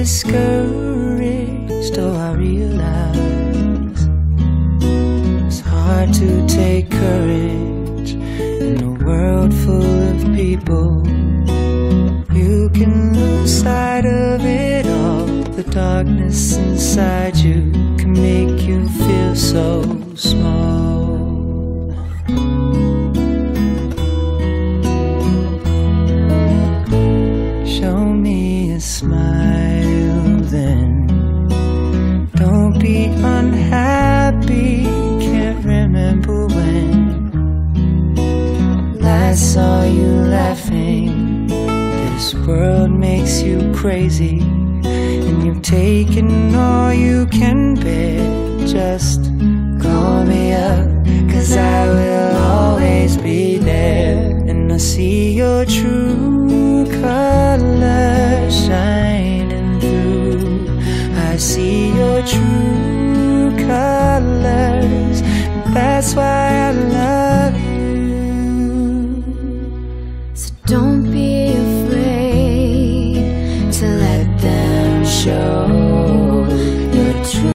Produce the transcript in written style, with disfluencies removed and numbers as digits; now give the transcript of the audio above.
discouraged. Oh, I realize it's hard to take courage in a world full of people. You can lose sight of it all. The darkness inside you can make you feel so small. Show me a smile then. Don't be unhappy. Can't remember when last saw you laughing. This world makes you crazy, and you've taken all you can bear. Just call me up, 'cause I will always be there. And I see your true colors shining through. I see your true colors. That's why I love you. So don't